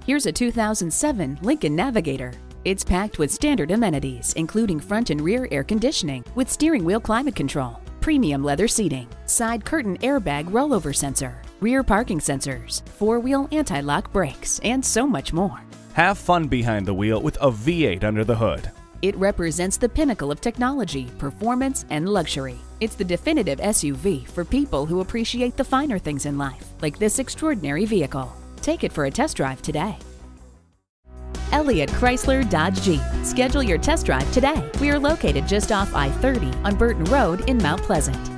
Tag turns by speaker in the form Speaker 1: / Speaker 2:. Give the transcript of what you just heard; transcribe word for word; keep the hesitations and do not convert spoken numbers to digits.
Speaker 1: Here's a two thousand seven Lincoln Navigator. It's packed with standard amenities, including front and rear air conditioning with steering wheel climate control, premium leather seating, side curtain airbag rollover sensor, rear parking sensors, four-wheel anti-lock brakes, and so much more.
Speaker 2: Have fun behind the wheel with a V eight under the hood.
Speaker 1: It represents the pinnacle of technology, performance, and luxury. It's the definitive S U V for people who appreciate the finer things in life, like this extraordinary vehicle. Take it for a test drive today. Elliott Chrysler Dodge Jeep. Schedule your test drive today. We are located just off I thirty on Burton Road in Mount Pleasant.